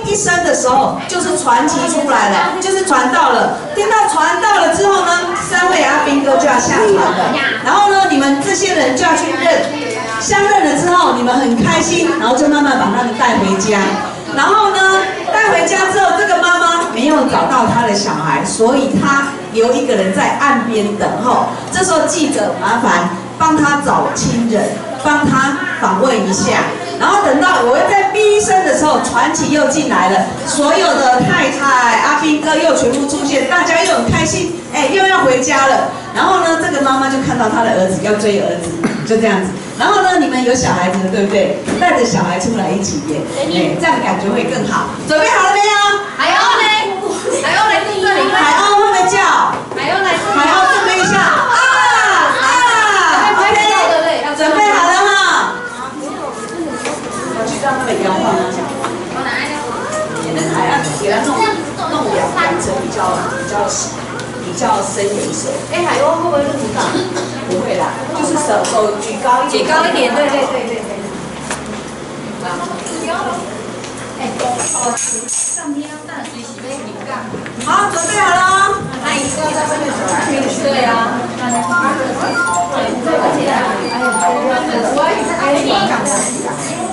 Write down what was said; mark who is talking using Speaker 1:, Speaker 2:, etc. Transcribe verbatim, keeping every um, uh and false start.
Speaker 1: 一声的时候，就是传奇出来了，就是传到了。听到传到了之后呢，三位阿兵哥就要下船了。然后呢，你们这些人就要去认，相认了之后，你们很开心，然后就慢慢把他们带回家。然后呢，带回家之后，这个妈妈没有找到她的小孩，所以她留一个人在岸边等候。这时候记者麻烦帮她找亲人，帮她访问一下。然后等到我在哔一声的时候，传奇又进来了，所有的太太、阿兵哥又全部出现，大家又很开心，哎，又要回家了。然后呢，这个妈妈就看到她的儿子要追儿子，就这样子。然后呢，你们有小孩子的对不对？带着小孩出来一起演，哎，这样感觉会更好。准备好了没有？
Speaker 2: 海鸥呢？海鸥来这里。
Speaker 1: 海鸥会不会叫？
Speaker 2: 海鸥来。
Speaker 1: 海鸥准备一下，啊啊 ！OK， 准备好了哈。我去让那个摇晃一下。
Speaker 2: 我拿一个。
Speaker 1: 也能还要给它弄弄两两层比较比较比较深颜色。
Speaker 2: 哎，海鸥会不会录不到？
Speaker 1: 不会啦，就是手手举高一点。
Speaker 2: 举高一点，对对对对对。哎，哦，上天淡水洗杯牛杠。
Speaker 1: 好，准备好了。
Speaker 2: 那一个在外面走来。对啊。对，而且还有，还有，我还有，还有，